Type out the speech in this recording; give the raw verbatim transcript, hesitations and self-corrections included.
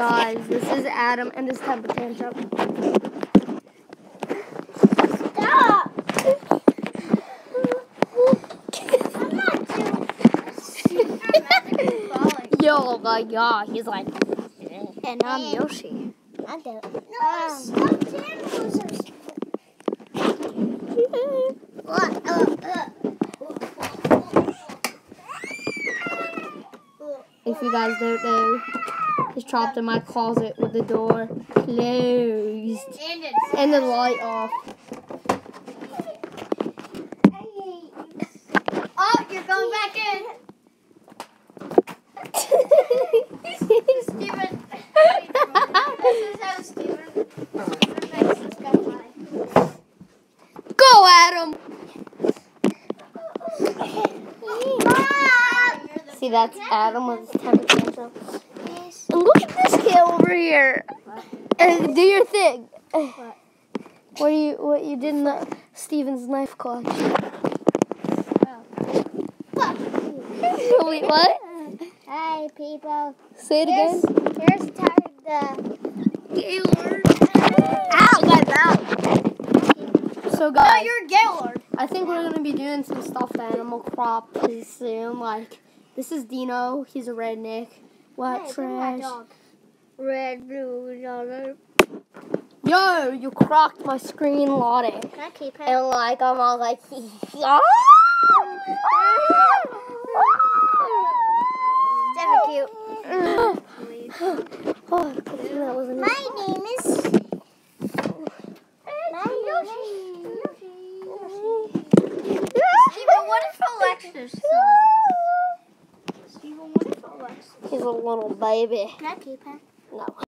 Guys, this is Adam and his temper tantrum. Stop! I'm not too dramatically falling. Yo, like, yeah, he's like, and I'm Yoshi. I don't. No, um, stuffed animals are what? Uh, uh. If you guys don't know, he's trapped in my closet with the door closed And, and the light off. Oh, you're going back in. Steven. This is how Steven, Steven makes this guy fly. Go, Adam! See, that's Adam with his temper tantrum. Yes. And look at this kid over here. Uh, do your thing. What? What you what you did in the Steven's knife clutch? Oh. Wait, what? Hi, people. Say it Here's, again. here's the Gaylord. Ow, my mouth. So No, guys, you're Gaylord. I think we're gonna be doing some stuffed animal crop pretty soon. Like, this is Dino. He's a redneck. White Hey, trash. my dog. Red, blue, yellow. Yo, you crocked my screen, Lottie. Can I keep him? And like, I'm all like, ah! Definitely cute. Oh, good thing that wasn't it. My name is... My Yoshi. Yoshi. Steven, what if Alexis saw this? Steven, what if Alexis... He's a little baby. Can I keep him? No.